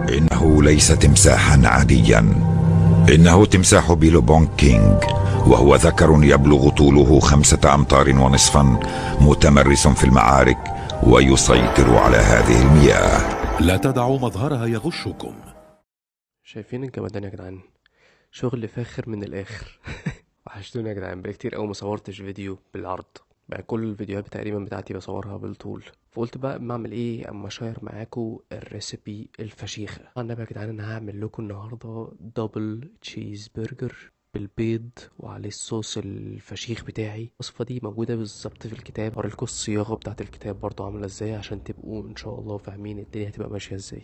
إنه ليس تمساحا عاديا، إنه تمساح بيلوبونج كينج، وهو ذكر يبلغ طوله 5 أمتار ونصفا، متمرس في المعارك ويسيطر على هذه المياه. لا تدعوا مظهرها يغشكم. شايفين الجمدان يا جدعان؟ شغل فاخر من الاخر. وحشتوني يا جدعان، بقى كتير قوي ما صورتش فيديو بالعرض، بقى كل الفيديوهات تقريبا بتاعتي بصورها بالطول، فقلت بقى اما اعمل ايه، اما اشير معاكم الريسيبي الفشيخه. انا بقى يا جدعان انا هعمل لكم النهارده دبل تشيز برجر بالبيض وعليه الصوص الفشيخ بتاعي. الوصفه دي موجوده بالظبط في الكتاب، هوريلكوا الصياغه بتاعه الكتاب برضو عامله ازاي عشان تبقوا ان شاء الله فاهمين الدنيا هتبقى ماشيه ازاي.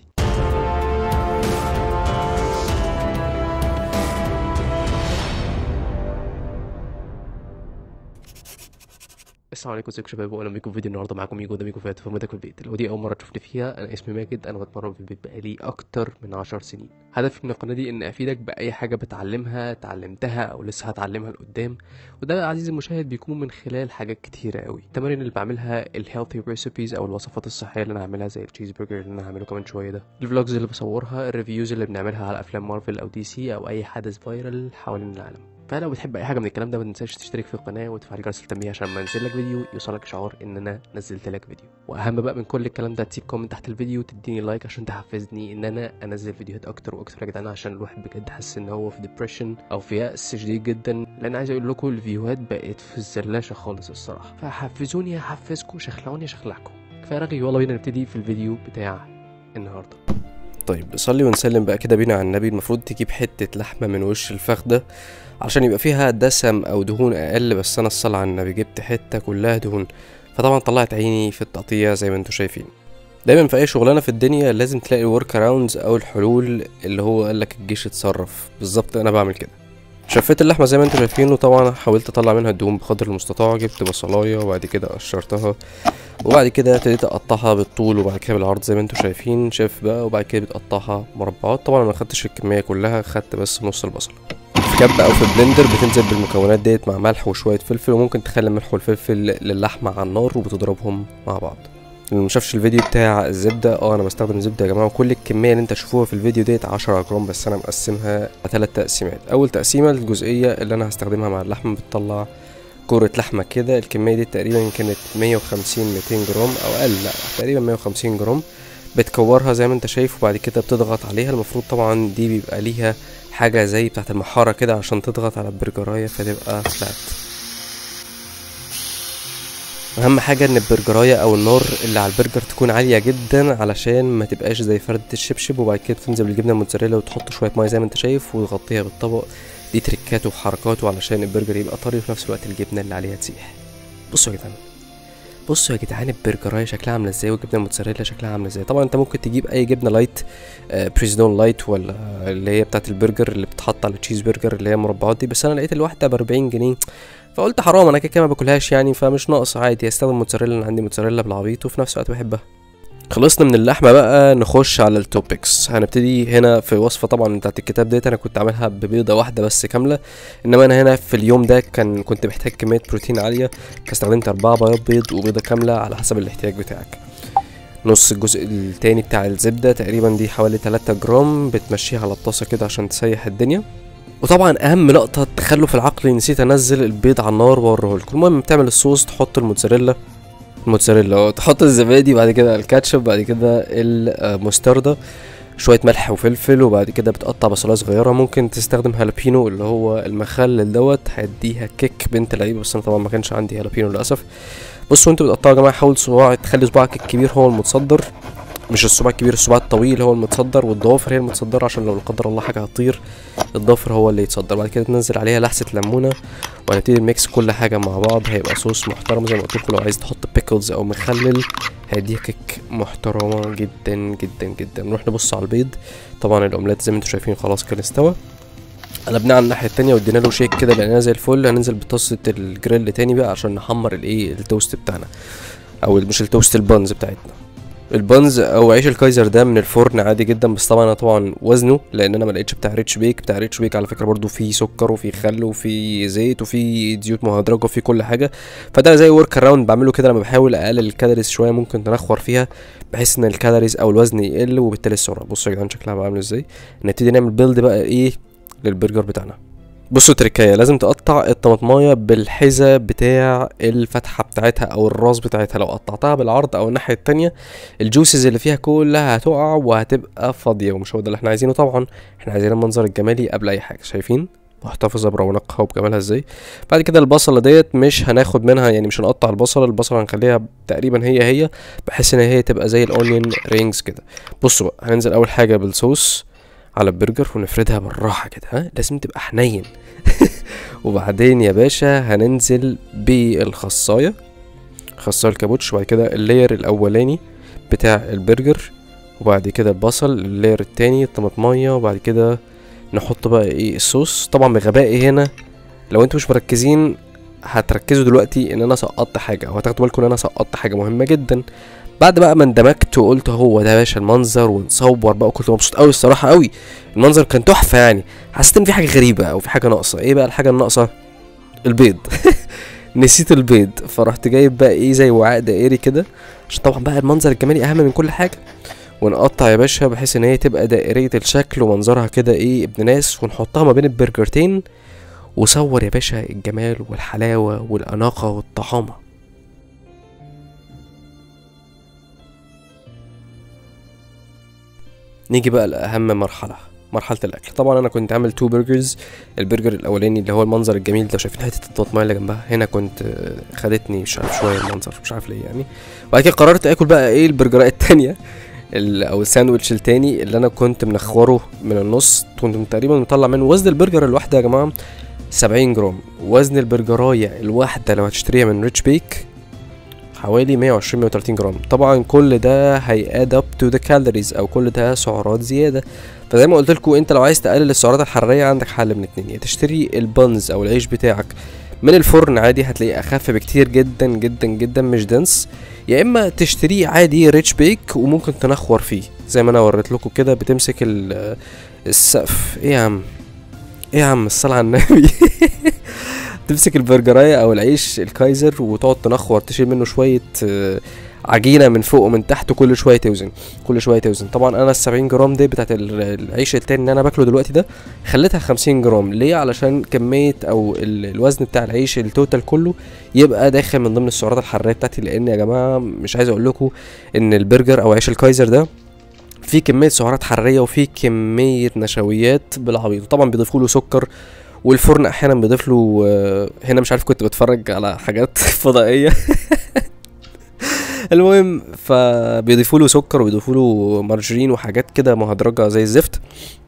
السلام عليكم، ازيكم شباب، واهلا بيكم في فيديو النهارده. معاكم ميجو، ده ميجو فات فمتك في البيت. لو دي اول مره تشوفني فيها، انا اسمي ماجد، انا بتمرن في البيت بقالي اكتر من 10 سنين. هدفي من القناه دي ان افيدك باي حاجه بتعلمها، اتعلمتها او لسه هتعلمها لقدام، وده عزيزي المشاهد بيكون من خلال حاجات كتيره قوي. التمارين اللي بعملها، الهيلثي ريسيبيز او الوصفات الصحيه اللي انا هعملها زي التشيز برجر اللي انا هعمله كمان شويه ده، الفلوجز اللي بصورها، الريفيوز اللي بنعملها على افلام مارفل او دي سي او اي حدث فايرال حوالين العالم. فلو بتحب اي حاجه من الكلام ده ما تنساش تشترك في القناه وتفعل جرس التنبيه عشان لما انزل لك فيديو يوصلك اشعار ان انا نزلت لك فيديو. واهم بقى من كل الكلام ده تسيب كومنت تحت الفيديو وتديني لايك عشان تحفزني ان انا انزل فيديوهات اكتر واكتر يا جدعان، عشان الواحد بجد حاسس ان هو في ديبريشن او في يأس شديد جدا، لان عايز اقول لكم الفيديوهات بقت في الزلاشه خالص الصراحه. فحفزوني احفزكم، شخلعوني اشخلعكم. كفايه رغي، يلا بينا نبتدي في الفيديو بتاع النهارده. طيب نصلي ونسلم بقى كده بينا على النبي. المفروض تجيب حته لحمه من وش الفخ ده عشان يبقى فيها دسم او دهون اقل، بس انا الصلاة على النبي جبت حته كلها دهون، فطبعا طلعت عيني في التقطيع زي ما انتم شايفين. دايما في اي شغلانه في الدنيا لازم تلاقي ورك اراوندز او الحلول اللي هو قالك الجيش اتصرف بالظبط. انا بعمل كده، شفيت اللحمه زي ما انتم شايفين، وطبعا حاولت اطلع منها الدهون بقدر المستطاع. جبت بصلايه وبعد كده قشرتها، وبعد كده ابتديت اقطعها بالطول وبعد كده بالعرض زي ما انتم شايفين شايف بقى، وبعد كده بتقطعها مربعات. طبعا ما خدتش الكميه كلها، خدت بس نص البصله. في كبة او في بلندر بتنزل بالمكونات ديت مع ملح وشويه فلفل، وممكن تخلي الملح والفلفل للحمه على النار وبتضربهم مع بعض. اللي مشافش الفيديو بتاع الزبده، انا بستخدم زبده يا جماعه، وكل الكميه اللي انت تشوفوها في الفيديو ديت 10 جرام، بس انا مقسمها على 3 تقسيمات. اول تقسيمه الجزئيه اللي انا هستخدمها مع اللحمه بتطلع كورة لحمة كده. الكمية دي تقريبا كانت 150-200 جرام او اقل، لا تقريبا 150 جرام. بتكورها زي ما انت شايف وبعد كده بتضغط عليها. المفروض طبعا دي بيبقى ليها حاجة زي بتاعة المحارة كده عشان تضغط على البرجراية فتبقى فلات. اهم حاجة ان البرجراية او النار اللي على البرجر تكون عالية جدا علشان ما تبقاش زي فردة الشبشب. وبعد كده تنزل بالجبنة الموتزاريلا وتحط شوية مية زي ما انت شايف وتغطيها بالطبق. دي تريكاته وحركاته علشان البرجر يبقى طري وفي نفس الوقت الجبنة اللي عليها تسيح. بصوا يا جدعان، بصوا يا جدعان البرجرايه شكلها عامله ازاي والجبنه الموتزاريلا شكلها عامله ازاي. طبعا انت ممكن تجيب اي جبنه لايت، بريزدون لايت، ولا اللي هي بتاعه البرجر اللي بتتحط على التشيز برجر اللي هي مربعات دي، بس انا لقيت الواحده ب40 جنيه، فقلت حرام انا كده ما باكلهاش يعني، فمش ناقص عادي استخدم موتزاريلا. انا عندي موتزاريلا بالعبيط وفي نفس الوقت بحبها. خلصنا من اللحمه بقى نخش على التوبكس. هنبتدي هنا في وصفه طبعا بتاعت الكتاب ديت، انا كنت عاملها ببيضه واحده بس كامله، انما انا هنا في اليوم ده كنت محتاج كميه بروتين عاليه، فاستخدمت 4 بياض بيض وبيضه كامله على حسب الاحتياج بتاعك. نص الجزء التاني بتاع الزبده تقريبا دي حوالي 3 جرام، بتمشيها على الطاسه كده عشان تسيح الدنيا. وطبعا اهم لقطه تخلف العقل، نسيت انزل البيض على النار واوريه لكم. المهم بتعمل الصوص، تحط الموتزاريلا تحط الزبادي، بعد كده الكاتشب، بعد كده المستردة، شويه ملح وفلفل، وبعد كده بتقطع بصلايه صغيره. ممكن تستخدم هالابينو اللي هو المخلل دوت، هيديها كيك بنت لعيبه، بس انا طبعا ما كانش عندي هالابينو للاسف. بصوا انتوا بتقطعوا يا جماعه، حاول تخلي صباعك الكبير هو المتصدر، مش الصباع الكبير، الصباع الطويل هو المتصدر، والضوافر هي المتصدره عشان لو لا قدر الله حاجه هتطير الضفر هو اللي يتصدر. بعد كده تنزل عليها لحسه ليمونه وهنبتدي نميكس كل حاجه مع بعض. هيبقى صوص محترم زي ما قلت لكم. لو عايز تحط بيكلز او مخلل هيديها كيك محترمه جدا جدا جدا. نروح نبص على البيض. طبعا الاومليت زي ما انتم شايفين خلاص كان استوى، قلبناه على الناحيه التانية وادينا له شيك كده لقيناه زي الفل. هننزل بطاسه الجريل تاني بقى عشان نحمر التوست بتاعنا، او مش التوست، البانز بتاعتنا. البانز او عيش الكايزر ده من الفرن عادي جدا، بس طبعا انا طبعا وزنه لان انا ما لقيتش بتاع ريتش بيك. بتاع ريتش بيك على فكره برضو فيه سكر وفيه خل وفيه زيت وفيه زيوت مهدرجه وفيه كل حاجه، فده زي ورك اراوند بعمله كده لما بحاول اقلل الكالوريز شويه ممكن تنخور فيها، بحيث ان الكالوريز او الوزن يقل وبالتالي السرعه. بصوا يا جدعان شكلها بقى عامل ازاي. نبتدي نعمل بيلد بقى ايه للبرجر بتاعنا. بصوا تركايه، لازم تقطع الطماطمايه بالحذاء بتاع الفتحه بتاعتها او الراس بتاعتها. لو قطعتها بالعرض او الناحيه التانية الجوسز اللي فيها كلها هتقع وهتبقى فاضيه، ومش هو ده اللي احنا عايزينه. طبعا احنا عايزين المنظر الجمالي قبل اي حاجه. شايفين محتفظه برونقها وبجمالها ازاي. بعد كده البصله ديت مش هناخد منها، يعني مش هنقطع البصله هنخليها تقريبا هي بحيث ان هي تبقى زي الاونيون رينجز كده. بصوا بقى هننزل اول حاجه بالصوص على البرجر ونفردها بالراحه كده، ها لازم تبقى حنين. وبعدين يا باشا هننزل بالخصايه، خصايه الكابوتش، وبعد كده اللاير الاولاني بتاع البرجر، وبعد كده البصل اللاير التاني الطماطميه، وبعد كده نحط بقى ايه الصوص. طبعا بغبائي هنا لو انتوا مش مركزين هتركزوا دلوقتي ان انا سقطت حاجه، او هتاخدوا بالكم ان انا سقطت حاجه مهمه جدا. بعد بقى ما اندمجت وقلت هو ده يا باشا المنظر ونصور بقى، وكنت مبسوط قوي الصراحه قوي، المنظر كان تحفه يعني. حسيت ان في حاجه غريبه او في حاجه ناقصه. ايه بقى الحاجه الناقصه؟ البيض. نسيت البيض، فرحت جايب بقى ايه زي وعاء دائري كده، عشان طبعا بقى المنظر الجمالي اهم من كل حاجه. ونقطع يا باشا بحيث ان هي تبقى دائريه الشكل ومنظرها كده ايه ابن ناس، ونحطها ما بين البرجرتين، وصور يا باشا الجمال والحلاوه والاناقه والطعامه. نيجي بقى لأهم مرحلة الأكل. طبعا أنا كنت عامل 2 برجرز. البرجر الأولاني اللي هو المنظر الجميل ده، شايفين حتة الطماطماية اللي جنبها هنا، كنت خدتني مش عارف شوية المنظر، مش عارف ليه يعني. وبعد كده قررت آكل بقى إيه البرجرات التانية أو الساندوتش التاني اللي أنا كنت منخوره من النص. كنت تقريبا مطلع منه وزن البرجر الواحدة يا جماعة 70 جرام. وزن البرجراية الواحدة لو هتشتريها من ريتش بيك حوالي 120-130 جرام. طبعا كل ده هياد اب تو ذا كالوريز، او كل ده سعرات زياده. فزي ما قلت لكم انت لو عايز تقلل السعرات الحراريه عندك حل من اتنين: يا تشتري البنز او العيش بتاعك من الفرن عادي هتلاقيه اخف بكتير جدا جدا جدا مش دنس، يا اما تشتريه عادي ريتش بيك وممكن تنخور فيه زي ما انا وريت لكم كده. بتمسك السقف. ايه يا عم الصلاة على النبي. تمسك البرجرايه او العيش الكايزر وتقعد تنخور، تشيل منه شويه عجينه من فوق ومن تحت، كل شويه توزن. طبعا انا ال70 جرام دي بتاعت العيش التاني اللي انا باكله دلوقتي ده خليتها 50 جرام. ليه؟ علشان كميه او الوزن بتاع العيش التوتال كله يبقى داخل من ضمن السعرات الحراريه بتاعتي. لان يا جماعه مش عايز اقول لكم ان البرجر او عيش الكايزر ده في كميه سعرات حراريه وفي كميه نشويات بالعبيط. طبعا بيضيفوا له سكر، والفرن احيانا بيضيف له هنا مش عارف كنت بتفرج على حاجات فضائيه. المهم فبيضيفوا له سكر وبيضيفوا له مارجرين وحاجات كده مهدرجه زي الزفت.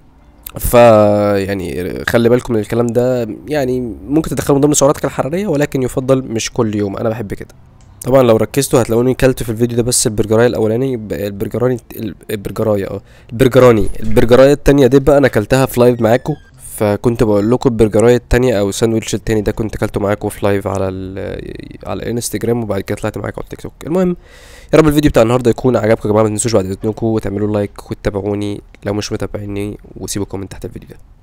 يعني خلي بالكم من الكلام ده، يعني ممكن تدخله من ضمن سعراتك الحراريه ولكن يفضل مش كل يوم. انا بحب كده. طبعا لو ركزتوا هتلاقوني كلت في الفيديو ده بس البرجرايه الاولاني، البرجرايه التانية دي بقى انا كلتها في لايف معاكم. فكنت بقول لكم البرجرايه التانية او الساندوتش التاني ده كنت كلته معاكم في لايف على الانستجرام، وبعد كده طلعت معاكم على التيك توك. المهم يا رب الفيديو بتاع النهارده يكون عجبكم يا جماعه. ما تنسوش بعد اذنكم وتعملوا لايك وتتابعوني لو مش متابعيني، وسيبوا كومنت تحت الفيديو ده.